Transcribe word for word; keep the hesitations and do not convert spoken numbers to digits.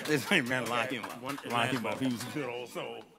This ain't man, lock him up. Lock him up. He was a good old soul.